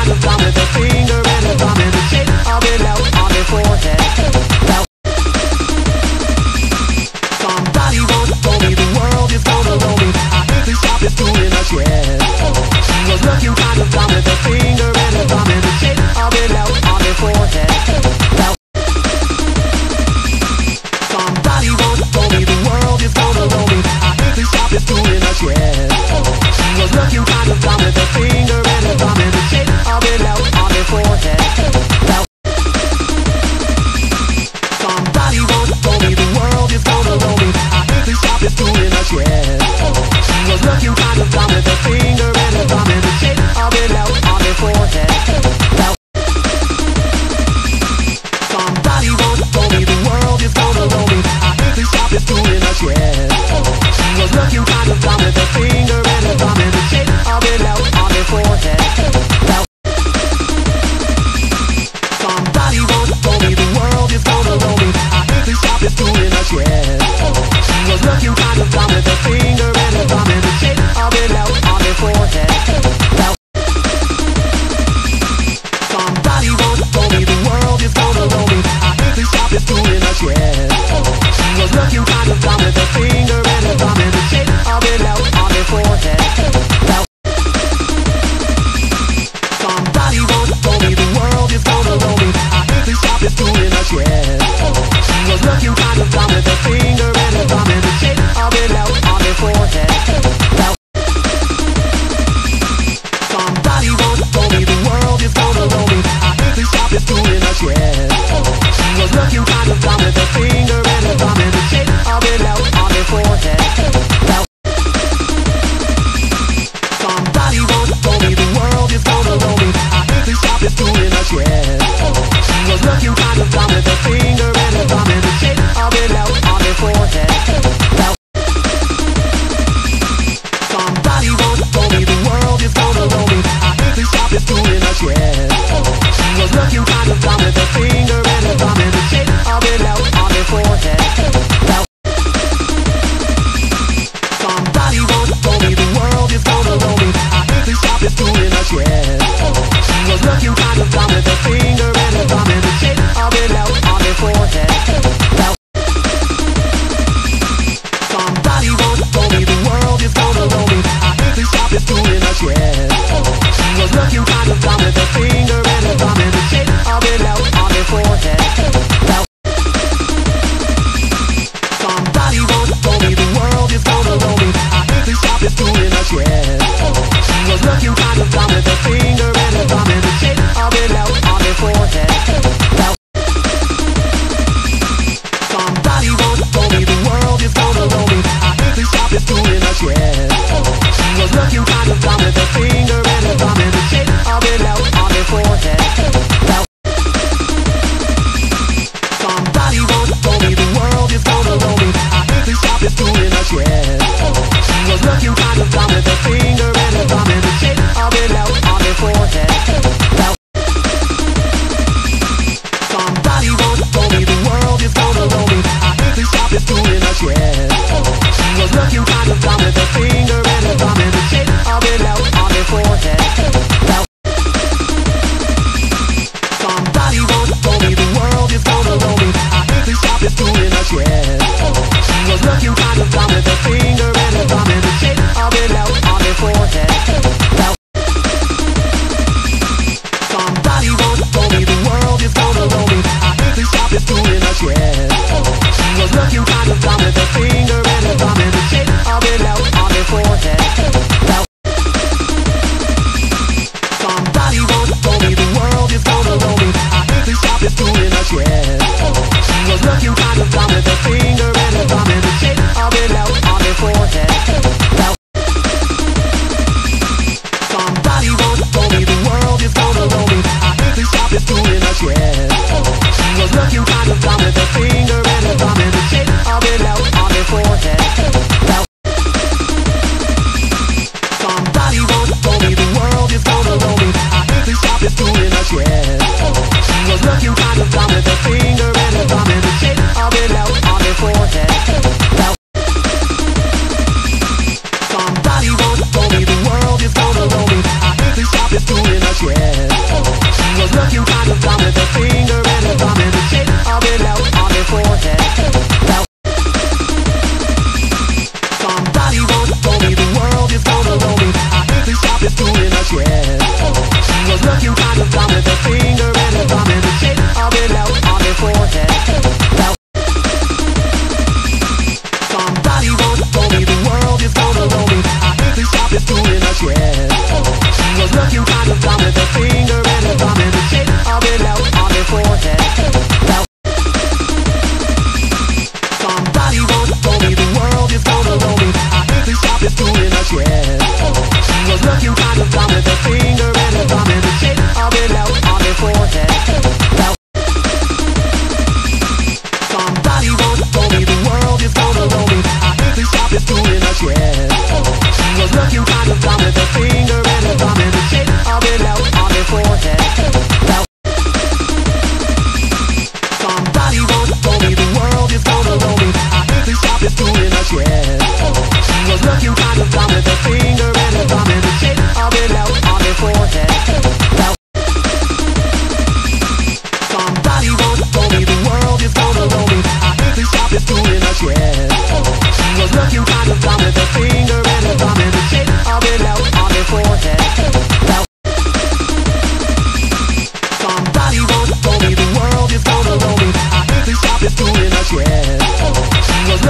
of thumb with a finger and a thumb in the shape of an L on their forehead. Well, somebody once told me the world is gonna roll me. I think the shop is doing us, yes. She was looking kind of dumb with a finger and a thumb in the shape of an L on their forehead. Well, somebody once told me the world is gonna roll me. I think the shop is doing us, yes. She was looking kind of dumb with a finger and a thumb in the shape of an L on their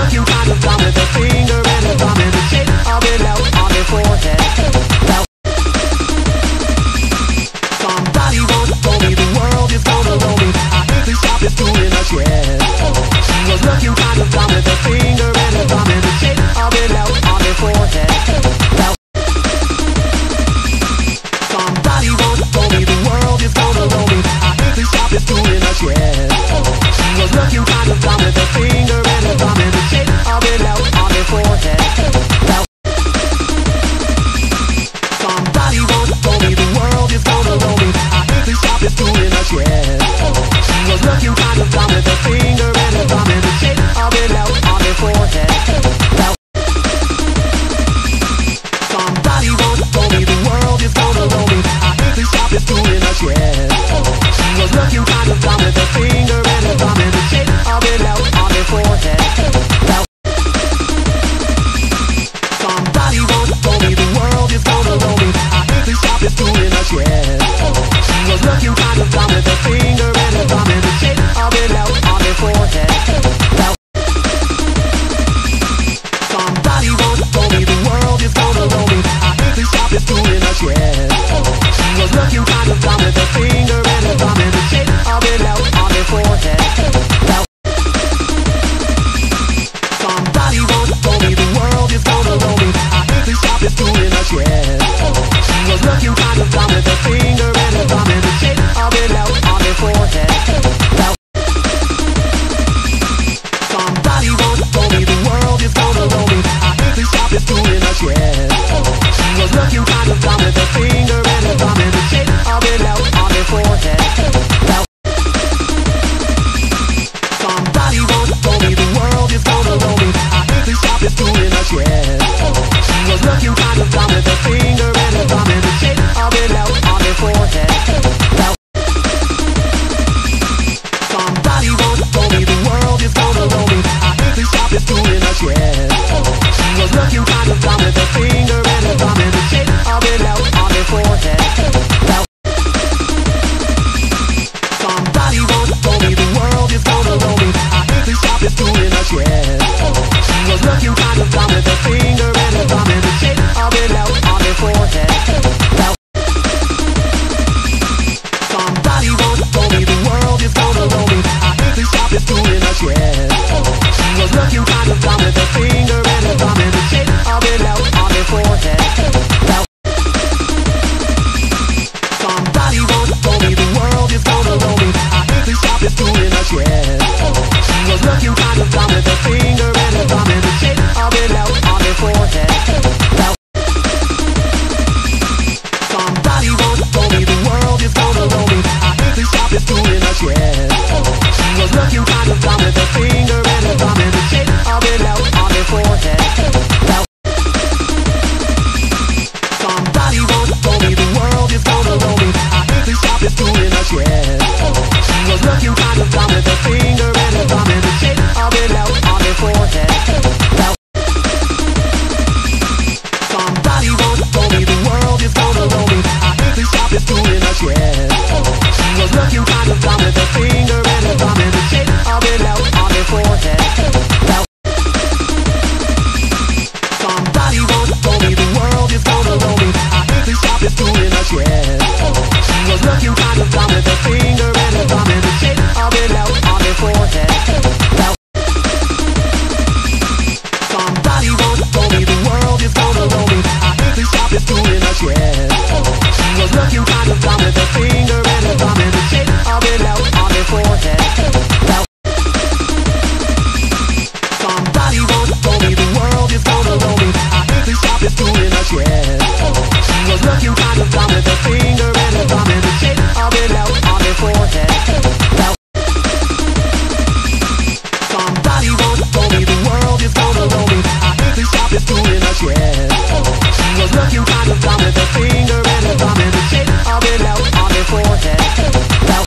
looking kind of dumb with a finger and a thumb in the shape of an L on her forehead. Well, somebody once told me the world is gonna roll me. I think the shop is doing us red. She was looking kind of dumb with a finger and a thumb in the shape of an L on her forehead. Well, somebody once told me the world is gonna roll me. I think the shop is doing us red. She was looking kind of dumb with a finger and a thumb in the shape of an L on her forehead. Well, somebody once told me the world is gonna roll me. I think the shop is doing us red. She was looking kind of dumb with a finger and a thumb in the shape of an L on her forehead. Well, somebody once told me the world is gonna roll me. I think the shop is doing us red. She was looking kind of dumb with a finger and a thumb in the shape of an L on her forehead. Well, somebody once told me the world is gonna roll me. I think the shop is doing us red. She was looking kind of dumb with a finger and a thumb in the shape of an L on her forehead. Well, somebody once told me the world is gonna roll me. I think the shop is doing us red. She was looking kind of dumb with a finger and a thumb in the shape of an L on her forehead. Well, somebody once told me the world is gonna roll me. I think the shop is doing us red. She was looking kind of dumb with a finger and a thumb in the shape of an L on her forehead. Well, somebody once told me the world is gonna roll me. I think the shop is doing us red. She was looking kind of dumb with a finger and a thumb in the shape of an L on her forehead. Well, somebody once told me the world is gonna roll me. I think the shop is doing us red. She was looking kind of dumb with a finger and a thumb in the shape of an L on her forehead. Well, somebody once told me the world is gonna roll me. I think the shop is doing us red. She was looking kind of dumb with a finger and a thumb in the shape of an L on her forehead. Well, somebody once told me the world is gonna roll me. I think the shop is doing us red. She was looking kind of dumb with a finger and a thumb in the shape of an L on her forehead. Well, somebody once told me the world is gonna roll me. I think the shop is doing us red. She was looking kind of dumb with a finger and a thumb in the shape of an L on her forehead. Well, somebody once told me the world is gonna roll me. I think the shop is doing us red. She was looking kind of dumb with a finger and a thumb in the shape of an L on her forehead. Well, somebody once told me the world is gonna roll me. I think the shop is doing us red. She was looking kind of dumb with a finger and a thumb in the shape of an L on her forehead. Well, somebody once told me the world is gonna roll me. I think the shop is doing us red. She was looking kind of dumb with a finger and a thumb in the shape of an L on her forehead. Well, somebody once told me the world is gonna roll me. I think the shop is doing us red. She was looking kind of dumb with a finger and a thumb in the shape of an L on her forehead. Well, somebody once told me the world is gonna roll me. I think the shop is doing us red. She was looking kind of dumb with a finger and a thumb in the shape of an L on her forehead. Well, somebody once told me the world is gonna roll me. I think the shop is doing us red. She was looking kind of dumb with a finger and a thumb in the shape of an L on her forehead. Well, somebody once told me the world is gonna roll me. I think the shop is doing us red. She was looking kind of dumb with a finger and a thumb in the shape of an L on her forehead. Well, somebody once told me the world is gonna roll me. I think the shop is doing us red. She was looking kind of dumb with a finger and a thumb in the shape of an L on her forehead. Well,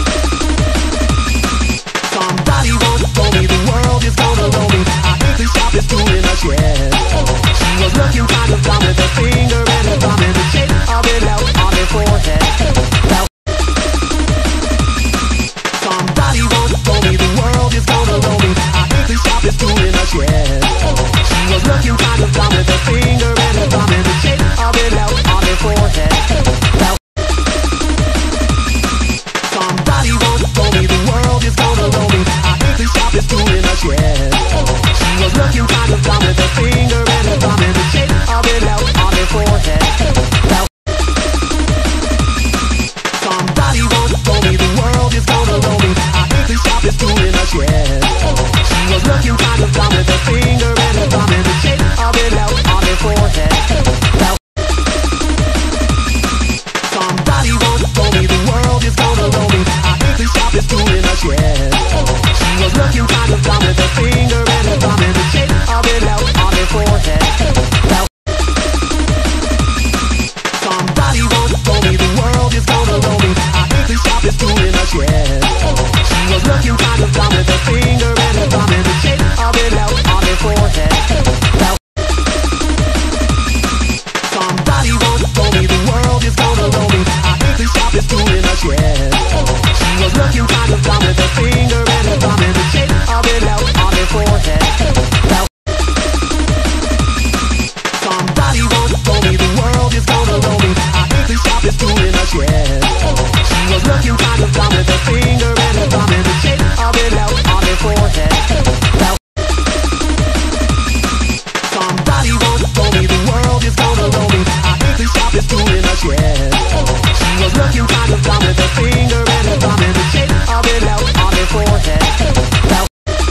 somebody once told me the world is gonna roll me. I think the shop is doing us red. She was looking kind of dumb with a finger and a thumb in the shape of an L on her forehead. Well, somebody once told me the world is gonna roll me. I think the shop is doing us red. chest. She was looking kind of dumb with her finger and her thumb in the shape of an L on her forehead. Well, somebody once told me the world is gonna roll me. I think the shop is doing us, yes. She was looking kind of dumb with her finger and her thumb in the shape of an L on her forehead. Well, somebody once told me the world is gonna roll me. I think the shop is doing us, yes. She was looking kind of dumb with her finger and her thumb in the shape of an L on her forehead. Well,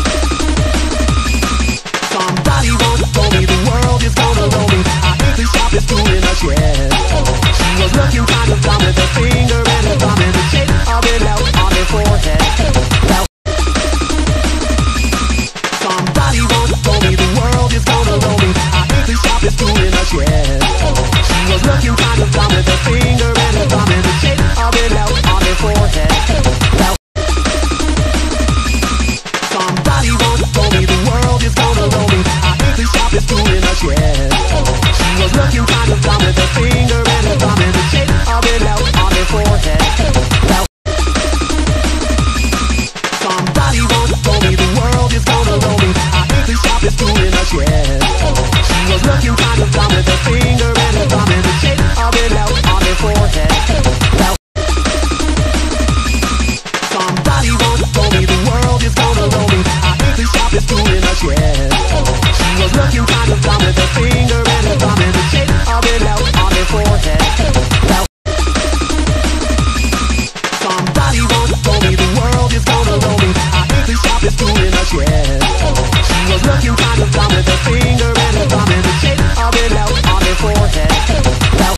somebody once told me the world is gonna roll me. I think the shop is doing us, yes. She was looking kind of dumb with her finger and her thumb in the shape of an L on her forehead. Well, somebody once told me the world is gonna roll me. I think the shop is doing us, yes. She was looking kind of dumb with her finger and her thumb in the shape of an L on her forehead. Well, somebody once told me the world is gonna roll me. I think the shop is doing us, yes. She was looking kind of dumb with her finger and her thumb in the shape of an L on her forehead. Well, somebody once told me the world is gonna roll me. I think the shop is doing us, yes. She was looking kind of dumb with her finger and her thumb in the shape of an L on her forehead. Well, somebody once told me the world is gonna roll me. I think the shop is doing us, yes. She was looking kind of dumb with her finger and her thumb in the shape of an L on her forehead. Well, somebody once told me the world is gonna roll me. I think the shop is doing us, yes. She was looking kind of dumb with her finger and her thumb in the shape of an L on her forehead. Well,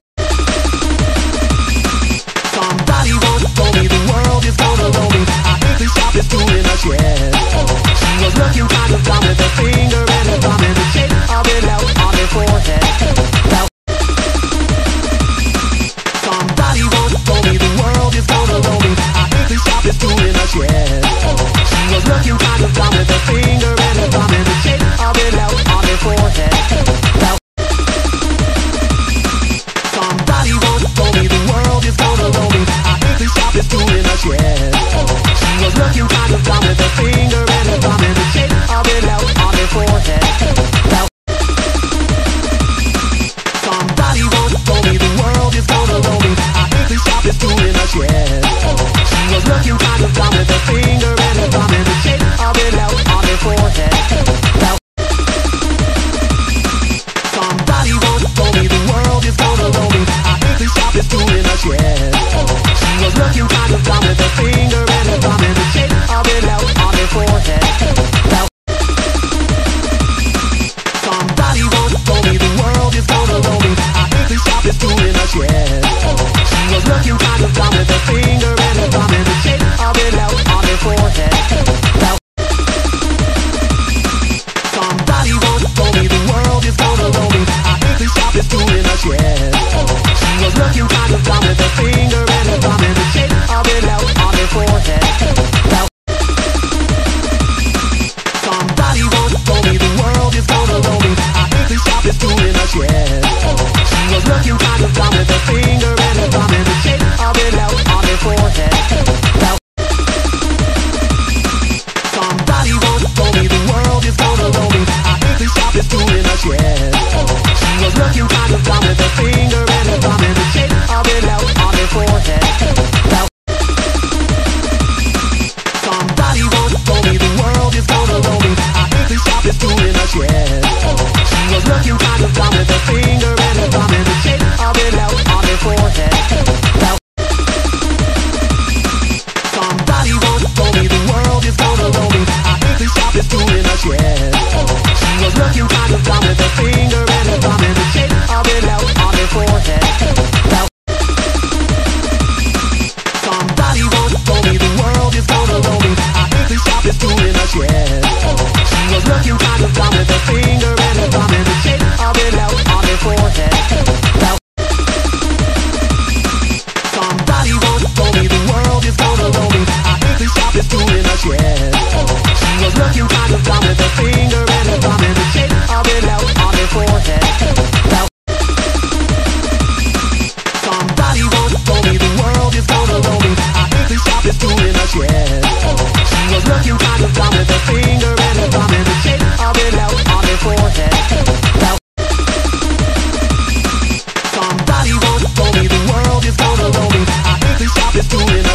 somebody once told me the world is gonna roll me. I think the shop is doing us, yes. She was looking kind of dumb with her finger and her thumb in the shape of an L on her forehead. Well, somebody once told me the world is gonna roll me. I think the shop is doing us, yes. She was looking kind of dumb with her finger and her thumb in the shape of an L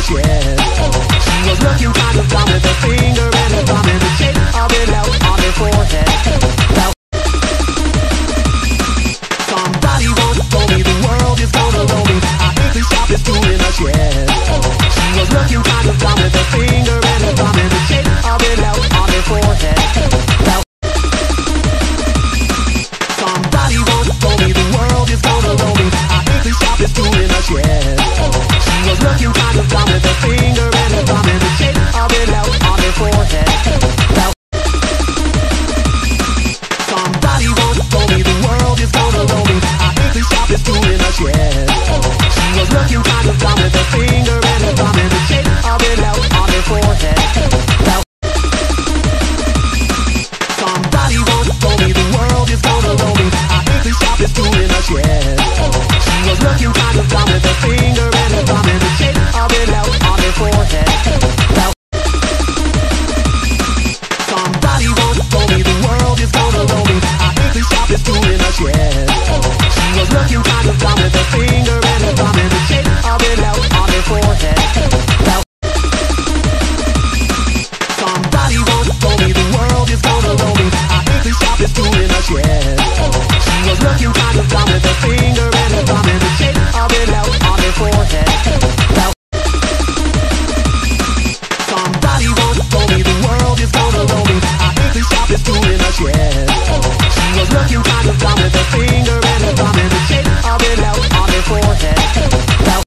shed. She was looking kind of dumb with her finger and her thumb in the shape of an L on her forehead. Well, somebody once told me the world is gonna roll me. I think the shop is doing a shed. She was looking kind of dumb with her finger and her thumb in the shape of an L on her forehead. Well, somebody once told me the world is gonna roll me. I think the shop is doing a shed. She was looking kind of dumb with her finger and her thumb in the shape of an L on her forehead. Well, somebody once told me the world is gonna roll me. I think the shop is doing a shed. She was looking kind of dumb with her finger and her thumb in the shape of an L on her forehead. Well, somebody once told me the world is gonna roll me. I think the shop is doing a shed. She was looking kind of dumb with her finger and her thumb in the shape of an L on her forehead. Well, somebody once told me the world is gonna roll me. I think the shop is doing a shed. She was looking kind of dumb with her finger and her thumb in the shape of an L on her forehead. Well, somebody once told me the world is gonna roll me. I think the shop is doing a shed. She was looking kind of dumb with her finger and her thumb in the shape of an L on her forehead. Well, somebody once told me the world is gonna roll me. I think the shop is doing a shed. She was looking kind of dumb with her finger and her thumb in the shape of an L on her forehead. Well,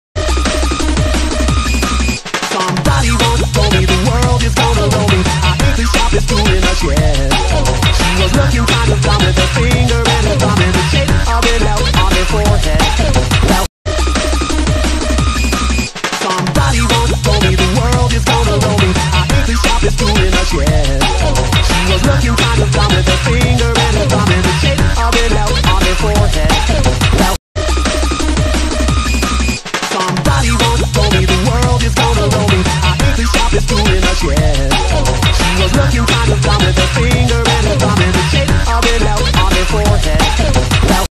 somebody once told me the world is gonna roll me. I think the shop is doing a shed. She was looking kind of dumb with her finger and her thumb in the shape of an L on her forehead. Well, somebody once told me the world is gonna roll me. I think the shop is doing a shed. She was looking kind of dumb with her finger and her thumb in the shape of an L on her forehead. Well, somebody once told me the world is gonna roll me. I think the shop is doing a shed. She was looking kind of dumb with her finger and her thumb in the shape of an L on her forehead. Well,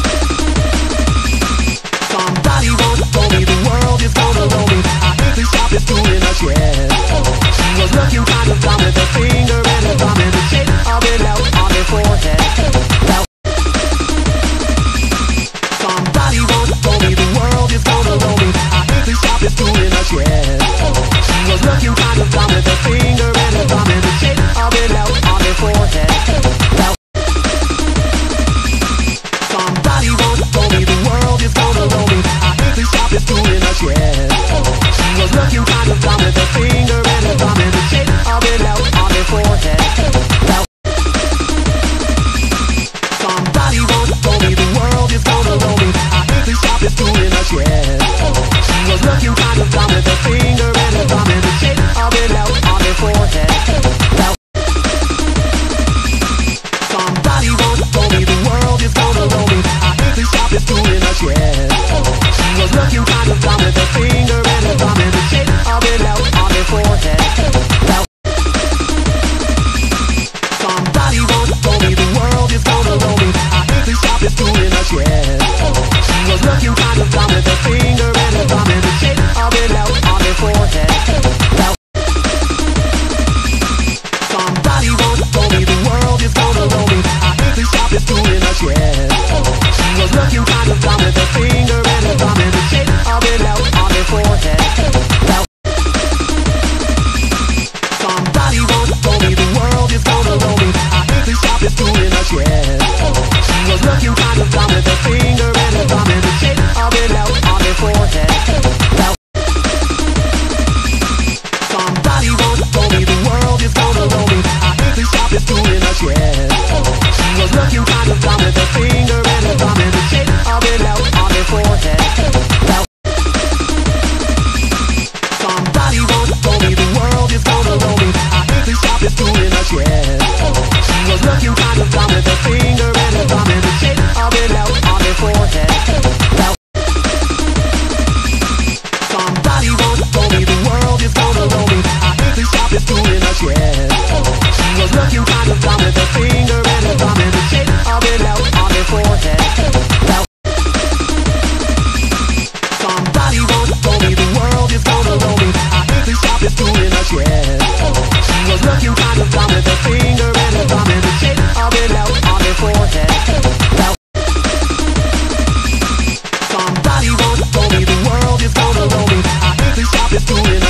somebody once told me the world is gonna roll me. I think the shop is doing a shed. She was looking kind of dumb with her finger and her thumb in the shape of an L on her forehead. Well, somebody once told me the world is gonna roll me. I think the shop is doing a shed. She was looking kind of dumb with her finger and her thumb in the shape of an L on her forehead. Well, somebody once told me the world is gonna roll me. I think the shop is doing a shed. She was looking kind of dumb with her finger and her thumb in the shape of an L on her forehead. Well, somebody once told me the world is gonna roll me. I think the shop is doing a shed. She was looking kind of dumb with her finger and her thumb in the shape of an L on her forehead.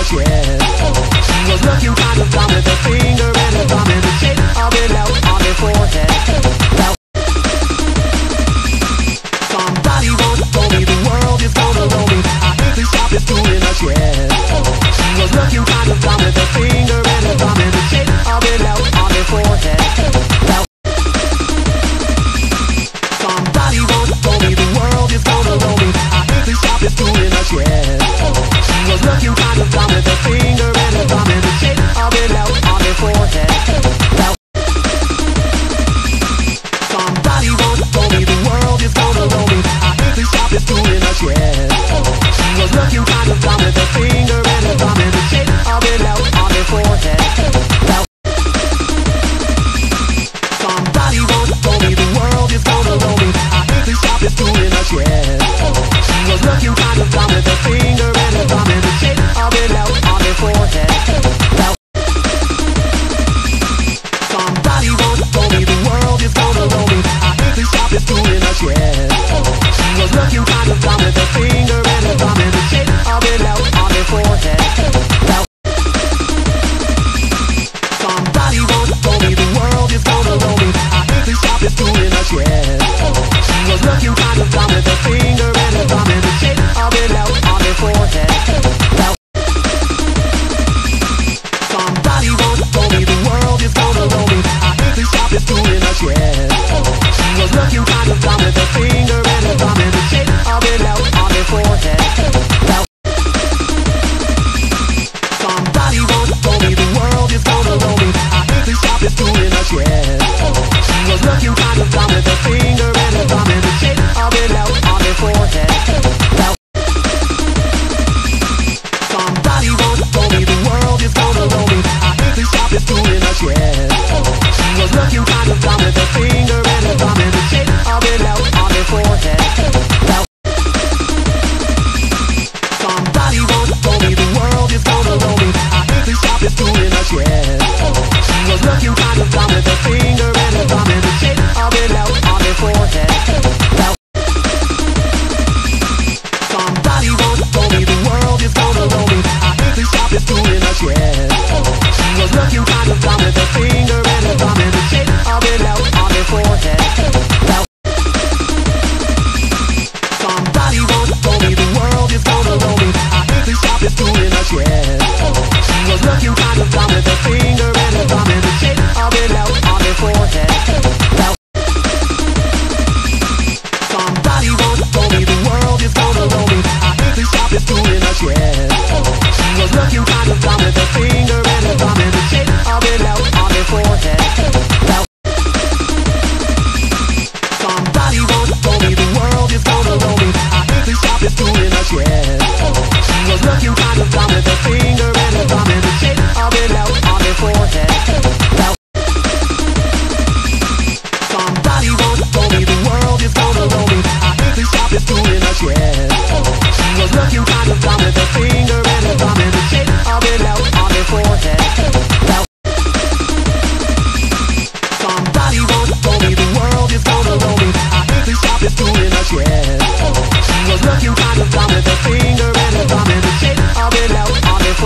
shed. She was looking kind of dumb with her finger and her thumb in the shape of an L on her forehead. Well, somebody once told me the world is gonna roll me. I think the shop is doing a shed. She was looking kind of dumb with her finger and her thumb in the shape of an L on her forehead. Well, somebody once told me the world is gonna roll me. I think the shop is doing a shed. She was looking kind of dumb with her finger and her thumb in the shape of an L on her forehead. Well, somebody once told me the world is gonna roll me. I think the shop is doing a shed. She was looking kind of dumb with her finger and her thumb in the shape of an L on her forehead. Well, somebody once told me the world is gonna roll me. I think the shop is doing a shed. She was looking kind of dumb with her finger and her thumb in the shape of an L on her forehead. Well, somebody once told me the world is gonna roll me. I think the shop is doing a shed. She was looking kind of dumb with her finger and her thumb in the shape of an L on her forehead. Well, somebody once told me the world is gonna roll me. I think the shop is doing a shed. She was looking kind of dumb with her finger and her thumb in the shape of an L on her forehead. Well, somebody once told me the world is gonna roll me. I think the shop is doing a shed. She was looking kind of dumb with her finger and her thumb in the shape of an L on her forehead. Well, somebody once told me the world is gonna roll me. I think the shop is doing a shed. She was looking kind of dumb with her finger and her thumb in the shape of an L on her forehead. Well, somebody once told me the world is gonna roll me. I think the shop is doing a shed. She was looking kind of dumb with her finger and her thumb in the shape of an L on her forehead. Well, somebody once told me the world is gonna roll me. I think the shop is doing a shed. She was looking kind of dumb with her finger and her thumb in the shape of an L on her forehead. Well, somebody once told me the world is gonna roll me. I think the shop is doing a shed. She was looking kind of dumb with her finger and her thumb in the shape of an L on her forehead. Well, somebody once told me the world is gonna roll me. I think the shop is doing a shed. She was looking kind of dumb with her finger and her thumb in the shape of an L on her forehead. Well, somebody once told me the world is gonna roll me. I think the shop is doing a shed. She was looking kind of dumb with her finger and her thumb in the shape of an L on her forehead. Well, somebody once told me the world is gonna roll me. I think the shop is doing a shed. She was looking kind of dumb with her finger and her thumb in the shape of an L on her forehead. Well, somebody once told me the world is gonna roll me. I think the shop is doing a shed. She was looking kind of dumb with her finger and her thumb in the shape of an L on her forehead. Well, somebody once told me the world is gonna roll me. I think the shop is doing a shed. She was looking kind of dumb with her finger and her thumb in the shape of an L on her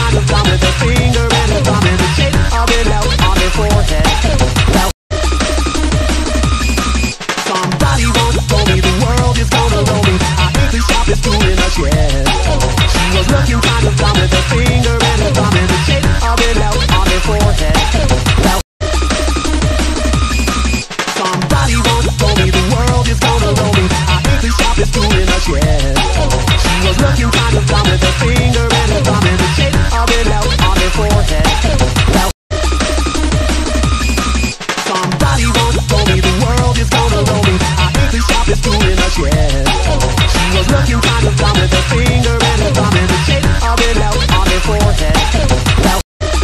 kind of thumb with a finger and a thumb in the shape of an L on her forehead. Well, somebody once told me the world is gonna roll me. I think the shop is doing us, yes. She was looking kind of dumb with a finger and a thumb in the shape of an L on her forehead. Well, somebody once told me the world is gonna roll me. I think the shop is doing us, yes. She was looking kind of dumb with a finger and a thumb in the shape of an L on her forehead. Well, somebody once told me the world is gonna roll me. I think the shop is doing us, yes. She was looking kind of dumb with a finger and a thumb in the shape of an L on her forehead. Well,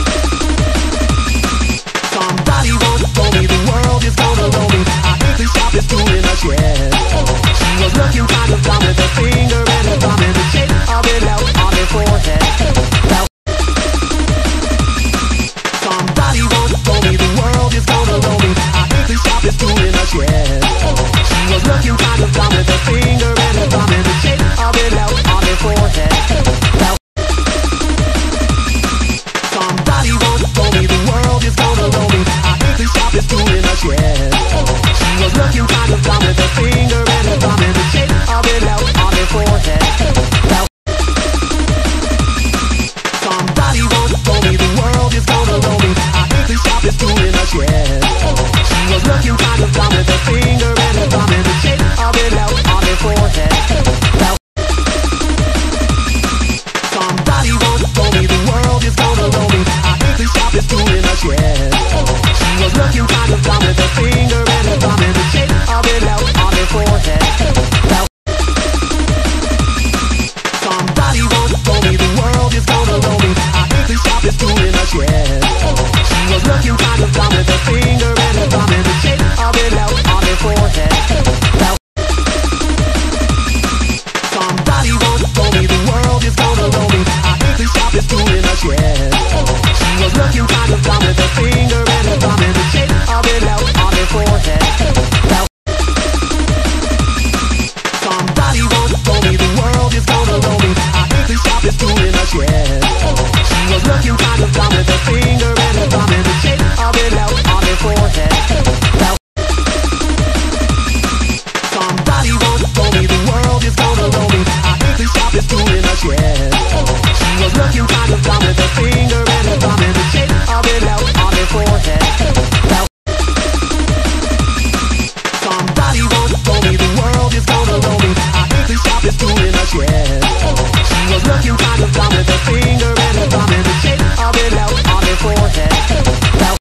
somebody once told me the world is gonna roll me. I think the shop is doing us, yes. She was looking kind of dumb with a finger and a thumb in the shape of an L on her forehead. Well, somebody once told me the world is gonna roll me. I think the shop is doing us, yes. She was looking kind of dumb with a finger and a thumb in the shape of an L on her forehead. Well, somebody once told me the world is gonna roll me. I think the shop is doing us, yes. She was looking kind of dumb with a finger and a thumb in the shape of an L on her forehead. Well, somebody once told me the world is gonna roll me. I think the shop is doing us, yes. She was looking kind of dumb with a finger and a thumb in the shape of an L on her forehead. Well, somebody once told me the world is gonna roll me. I think the shop is doing us, yes. She was looking kind of dumb with a finger and a thumb in the shape of an L on her forehead. Well, somebody once told me the world is gonna roll me. I think the shop is doing us, yes. She was looking kind of dumb with a finger and a thumb in the shape of an L on her forehead. Well, somebody once told me the world is gonna roll me. I think the shop is doing us, yes. She was looking kind of dumb with a finger and a thumb in the shape of an L on her forehead. Well, somebody once told me the world is gonna roll me. I think the shop is doing us, yes. She was looking kind of dumb with a finger and a thumb in the shape of an L on her forehead. Well, somebody once told me the world is gonna roll me. I think the shop is doing us, yes. She was looking kind of dumb with a finger and a thumb in the shape of an L on her forehead. Well, somebody once told me the world is gonna roll me. I think the shop is doing us, yes. She was looking kind of dumb with a finger and a thumb in the shape of an L on her forehead. Well,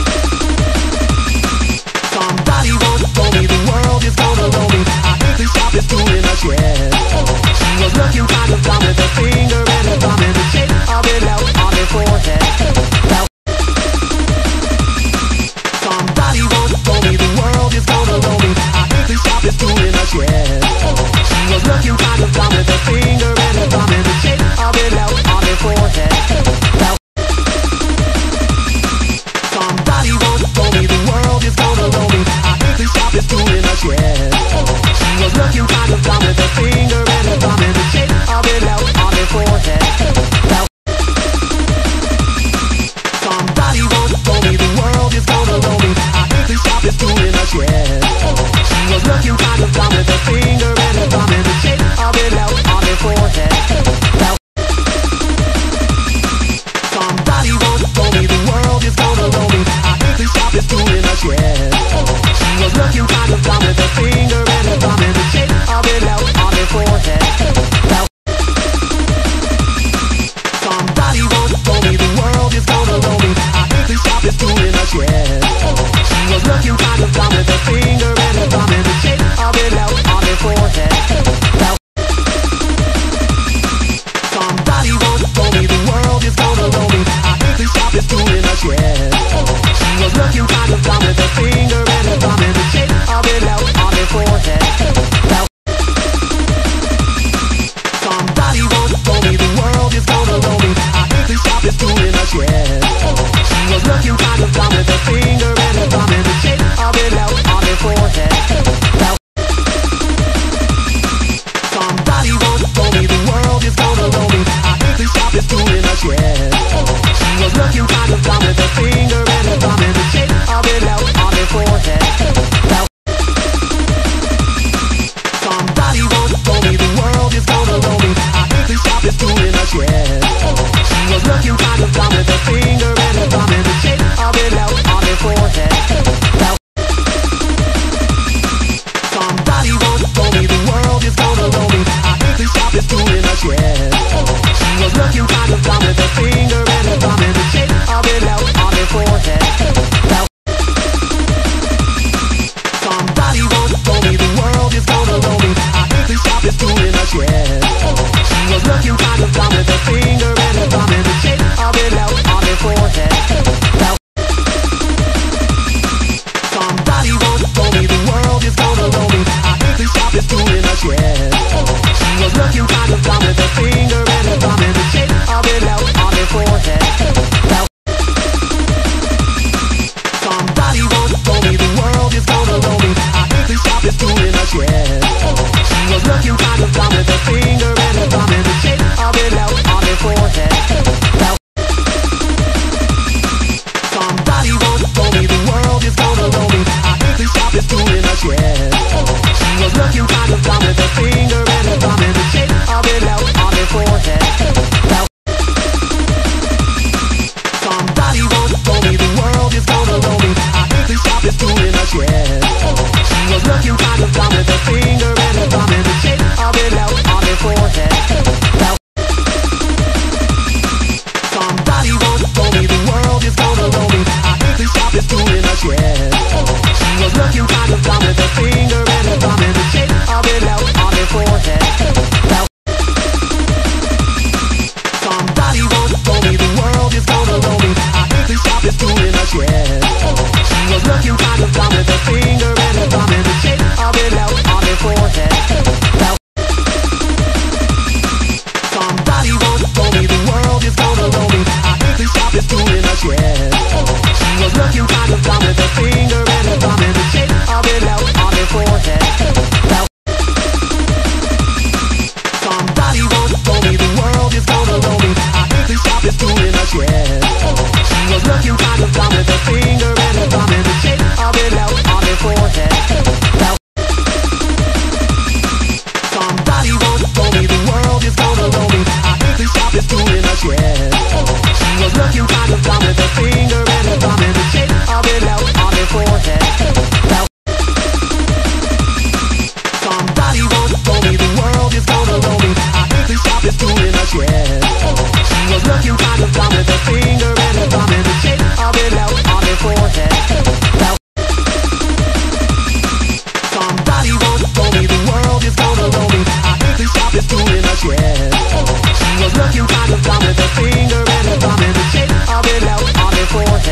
somebody once told me the world is gonna roll me. I think the shop is doing us, yes. She was looking kind of dumb with a finger and a thumb in the shape of an L on her forehead. Well, somebody once told me the world is gonna roll me. I think the shop is doing us, yes. She was looking kind of dumb with a finger and a thumb in the shape of an L on her forehead. Well, somebody once told me the world is gonna roll me. I think the shop is doing us, yes. She was looking kind of dumb with a finger and a thumb in the shape of an L on her forehead. Well, somebody once told me the world is gonna roll me. I think the shop is doing us, yes. She was looking kind of dumb with a finger and a thumb in the shape of an L on her forehead. Well, somebody once told me the world is gonna roll me. I think the shop is doing us, yes. She was looking kind of dumb with a finger and a thumb in the shape of an L on her forehead. Well, somebody once told me the world is gonna roll me. I think the shop is doing us, yes. She was looking kind of dumb with a finger and a thumb in the shape of an L on her forehead. Well, somebody once told me the world is gonna roll me. I think the shop is doing us, yes. She was looking kind of dumb with a finger and a thumb in the shape of an L on her forehead. Well, somebody once told me the world is gonna roll me. I think the shop is doing us, yes. She was looking kind of dumb with a finger and a thumb in the shape of an L on her forehead. Well, somebody once told me the world is gonna roll me. I think the shop is doing us, yes. kind of thumb with a finger and a thumb in the shape of an L on their forehead. Well, somebody once told me the world is gonna roll me. I think the shop is doing us, yeah. She was looking kind of dumb with a finger and a thumb in the shape of an L on their forehead. Well, somebody once told me the world is gonna roll me. I think the shop is doing us, yeah. She was looking kind of dumb with a finger and a thumb in the shape of an L on their forehead. Well, somebody once told me the world is gonna roll me. I think the shop is doing us, yeah. She was looking kind of dumb with a finger and a thumb in the shape of an L on their forehead. Well, somebody once told me the world is gonna roll me. I think the shop is doing us, yeah. She was looking kind of dumb with a finger and a thumb in the shape of an L on their forehead. Well, somebody once told me the world is gonna roll me. I think the shop is doing us, yeah. She was looking kind of dumb with a finger and a thumb in the shape of an L on their forehead. Well, somebody once told me the world is gonna roll me. I think the shop is doing us, yeah. She was looking kind of dumb with a finger and a thumb in the shape of an L on their forehead. Well, somebody once told me the world is gonna roll me. I think the shop is doing us, yeah. She was looking kind of dumb with a finger and a thumb in the shape of an L on their forehead. Well, somebody once told me the world is gonna roll me. I think the shop is doing us, yeah. She was looking kind of dumb with a finger and a thumb in the shape of an L on their forehead. Well, somebody once told me the world is gonna roll me. I think the shop is doing us, yeah. She was looking kind of dumb with a finger and a thumb in the shape of an L on their forehead. Well, somebody once told me the world is gonna roll me. I think the shop is doing us, yeah. She was looking kind of dumb with a finger and a thumb in the shape of an L on their forehead. Well, somebody once told me the world is gonna roll me. I think the shop is doing us, yeah. She was looking kind of dumb with a finger and a thumb in the shape of an L on their forehead. Well, somebody once told me the world is gonna roll me. I think the shop is doing us, yeah. She was looking kind of dumb with a finger and a thumb in the shape of an L on their forehead. Well, somebody once told me the world is gonna roll me. I think the shop is doing us, yeah. She was looking kind of dumb with a finger and a thumb in the shape of an L on their forehead. Well, somebody once told me the world is gonna roll me. I think the shop is doing us, yeah. She was looking kind of dumb with a finger and a thumb in the shape of an L on their forehead.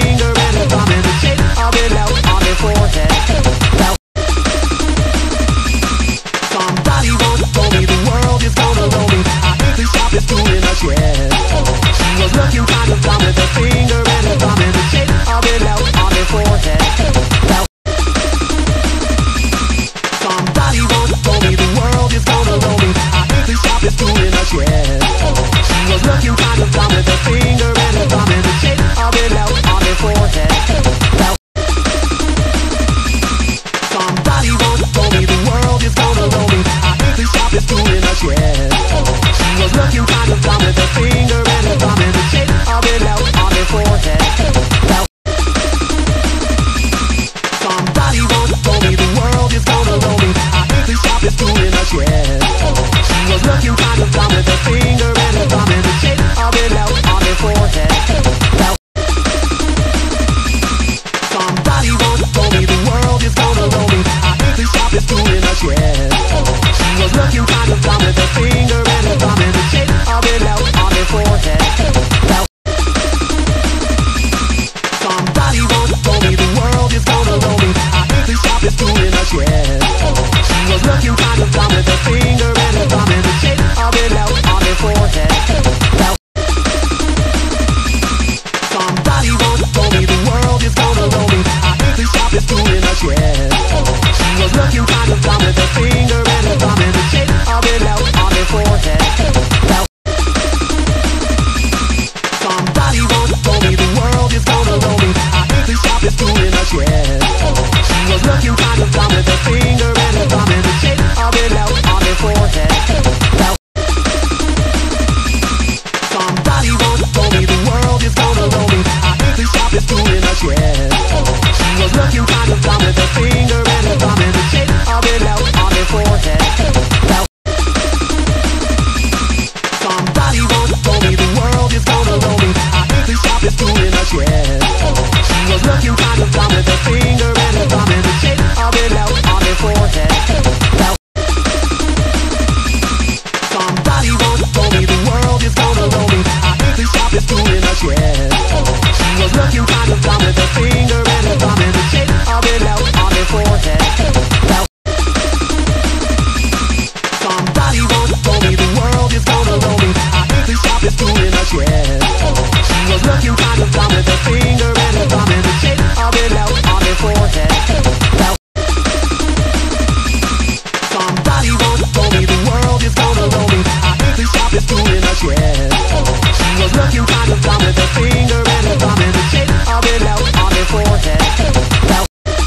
finger and a thumb in the shape of an L on their forehead. Well, somebody once told me the world is gonna roll me. I think the shop is doing us, yes. She was looking kind of dumb with a finger and a thumb in the shape of an L on their forehead. Well, somebody once told me the world is gonna roll me. I think the shop is doing us, yes. She was looking kind of dumb with a finger and a thumb in the shape of an L on their forehead. Well, somebody once told me the world is gonna roll me. I think the shop is doing us, yes. She was looking kind of dumb with a finger thumb with a finger and a thumb in the shape of an L on her forehead. Well, somebody once told me the world is gonna roll me. I think the shop is doing a shed. She was looking kind of dumb with a finger and a thumb in the shape of an L on her forehead. Well, somebody once told me the world is gonna roll me. I think the shop is doing a shed. She was looking kind of dumb with a finger and a thumb in the shape of an L on her forehead. Well, somebody once told me the world is gonna roll me. I think the shop is doing a shed. She was looking kind of dumb with a finger and a thumb in the shape of an L on her forehead. Well, somebody once told me the world is gonna roll me. I think the shop is doing a shed. She was looking kind of dumb with a finger and a thumb in the shape of an L on her forehead. Well,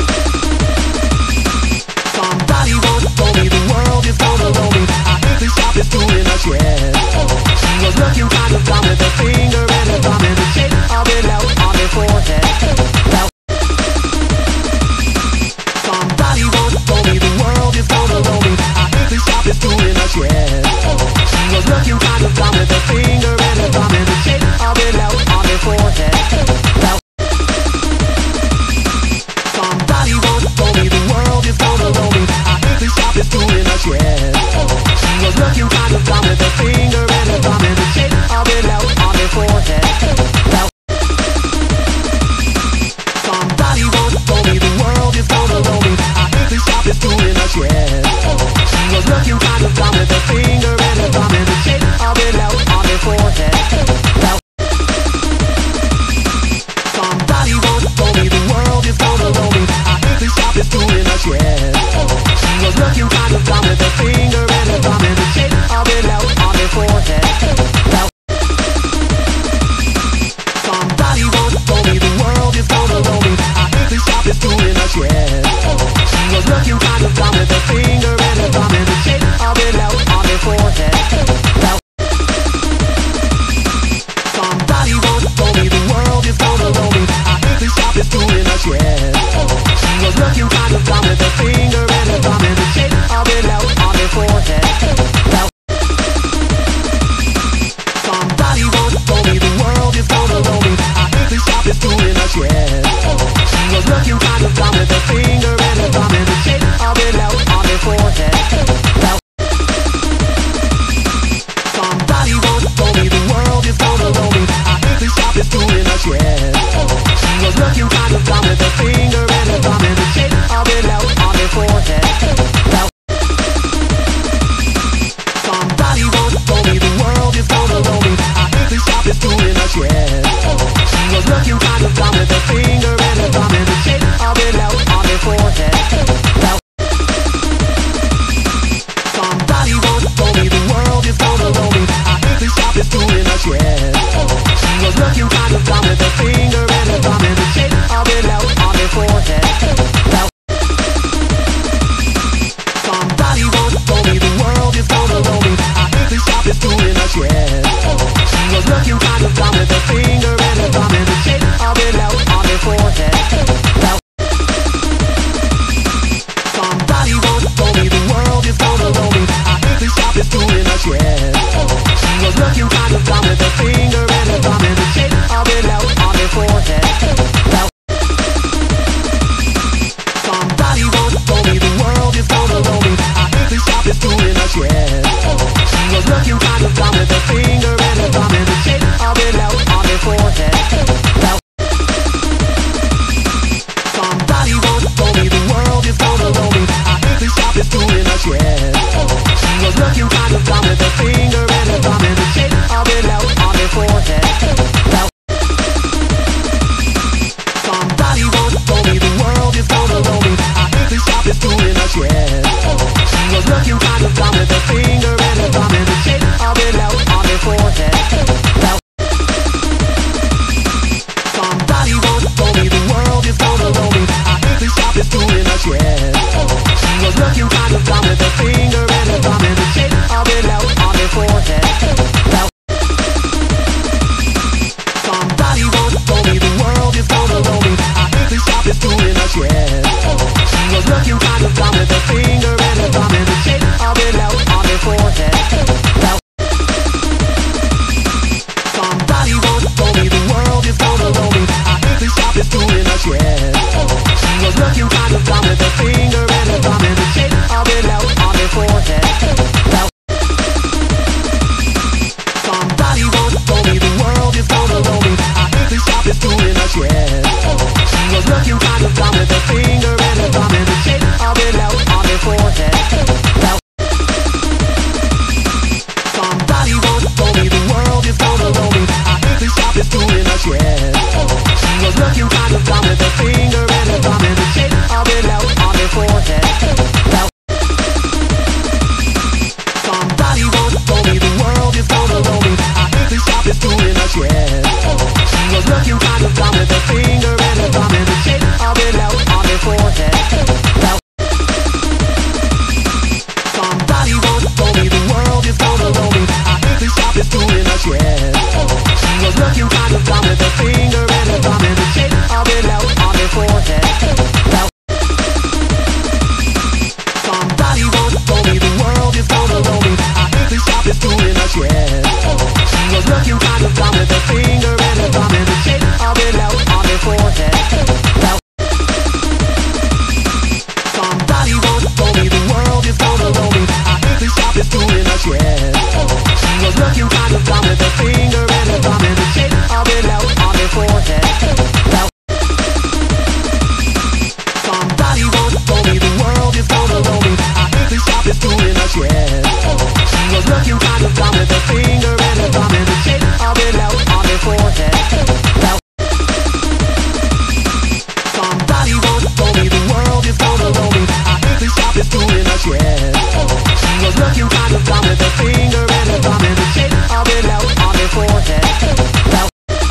somebody once told me the world is gonna roll me. I think the shop is doing a shed. She was looking kind of dumb with a finger and a thumb in the shape of an L on her forehead. Well, somebody once told me the world is gonna roll me. I think the shop is doing a shed. She was looking kind of dumb with a finger and a thumb in the shape of an L on her forehead. Well, somebody once told me the world is gonna roll me. I think the shop is doing a shed. She was looking kind of dumb with a finger and a thumb in the shape of an L on her forehead. Well, somebody once told me the world is gonna roll me. I think the shop is doing a shed. She was looking kind of dumb with a finger and a thumb in the shape of an L on her forehead. Well, somebody once told me the world is gonna roll me. I think the shop is doing a shed. She was looking kind of dumb with a finger and a thumb in the shape of an L on her forehead. Well, somebody once told me the world is gonna roll me. I think the shop is doing a shed. She was looking kind of dumb with a finger and a thumb in the shape of an L on her forehead. Well, somebody once told me the world is gonna roll me. I think the shop is doing a shed. She was looking kind of dumb with a finger and a thumb in the shape of an L on her forehead. Well, somebody once told me the world is gonna roll me. I think the shop is doing a shed. She was looking kind of dumb with a finger and a thumb in the shape of an L on her forehead. Well, somebody once told me the world is gonna roll me. I think the shop is doing a shed. She was looking kind of dumb with a finger and a thumb in the shape of an L on her forehead. Well, somebody once told me the world is gonna roll me. I think the shop is doing a shed. She was looking kind of dumb with a finger and a thumb in the shape of an L on her forehead. Well, somebody once told me the world is gonna roll me. I think the shop is doing a shed. She was looking kind of dumb with a finger and a thumb in the shape of an L on her forehead. Well, somebody once told me the world is gonna roll me. I think the shop is doing a shed. She was looking kind of dumb with a finger and a thumb in the shape of an L on her forehead. Well, somebody once told me the world is gonna roll me. I think the shop is doing a shed. She was looking kind of dumb with a finger and a thumb in the shape of an L on her forehead. of dumb with a finger and a thumb in the shape of an L on her forehead. Well, somebody once told me the world is gonna roll me. I think the shop is doing a shed. She was looking kind of dumb with a finger and a thumb in the shape of an L on her forehead. Well, somebody once told me the world is gonna roll me. I think the shop is doing a shed. She was looking kind of dumb with a finger and a thumb in the shape of an L on her forehead. Well, somebody once told me the world is gonna roll me. I think the shop is doing a shed. She was looking kind of dumb with a finger and a thumb in the shape of an L on her forehead. Well, somebody once told me the world is gonna roll me. I think the shop is doing a shed. She was looking kind of dumb with a finger and a thumb in the shape of an L on her forehead. Well, somebody once told me the world is gonna roll me. I think the shop is doing a shed. She was looking kind of dumb with a finger and a thumb in the shape of an L on her forehead. Well, somebody once told me the world is gonna roll me. I think the shop is doing a shed. She was looking kind of dumb with a finger and a thumb in the shape of an L on her forehead. Well, somebody once told me the world is gonna roll me. I think the shop is doing a shed. She was looking kind of dumb with a finger and a thumb in the shape of an L on her forehead. Well,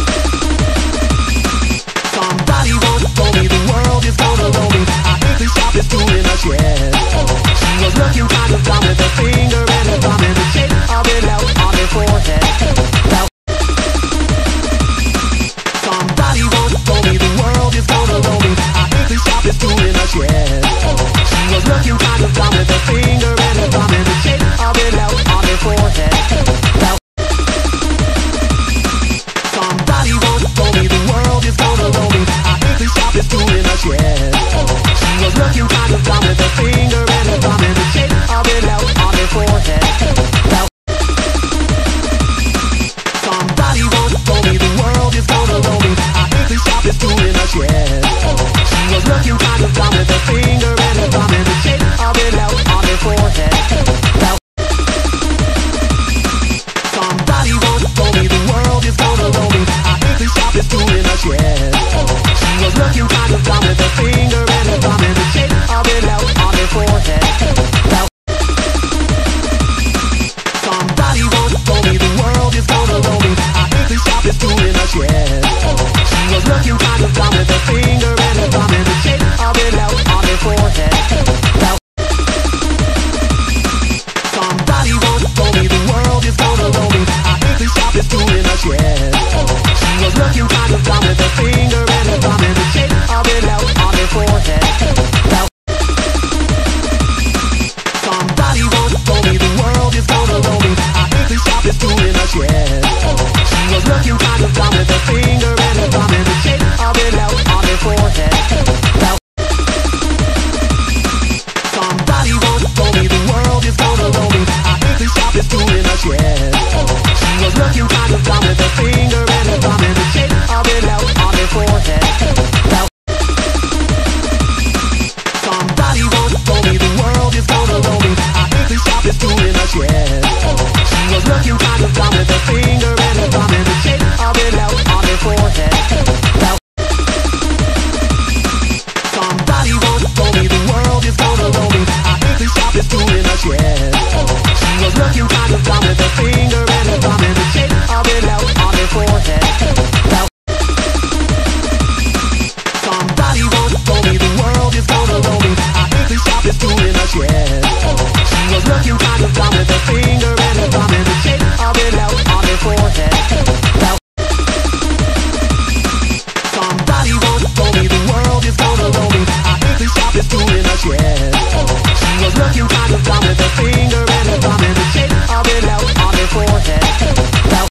somebody once told me the world is gonna roll me. I think the shop is doing a shed. She was looking kind of dumb with a finger and a thumb in the shape of an L on her forehead. Well, somebody once told me the world is gonna roll me. I think the shop is doing a shed. She was looking kind of dumb with a finger and a thumb in the shape of an L on her forehead. Well, somebody once told me the world is gonna roll me. I think the shop is doing a shed. She was looking kind of dumb with a finger and a thumb in the shape of an L on her forehead. Well, somebody once told me the world is gonna roll me. I think the shop is doing a shed. She was looking kind of dumb with a finger and a thumb in the shape of an L on her forehead. Well, somebody once told me the world is gonna roll me. I think the shop is doing a shed. She was looking kind of dumb with a finger and a thumb in the shape of an L on her forehead. Well, somebody once told me the world is gonna roll me. I think the shop is doing a shed. She was looking kind of dumb with a finger and a thumb in the shape of an L on her forehead. Well, somebody once told me the world is gonna roll me. I think the shop is doing a shed. She was looking kind of dumb with a finger and a thumb in the shape of an L on her forehead. Well, somebody once told me the world is gonna roll me. I think the shop is doing a shed. She was looking kind of dumb with a finger and a thumb in the shape of an L on her forehead. Well, somebody once told me the world is gonna roll me. I think the shop is doing a shed. She was looking kind of dumb with a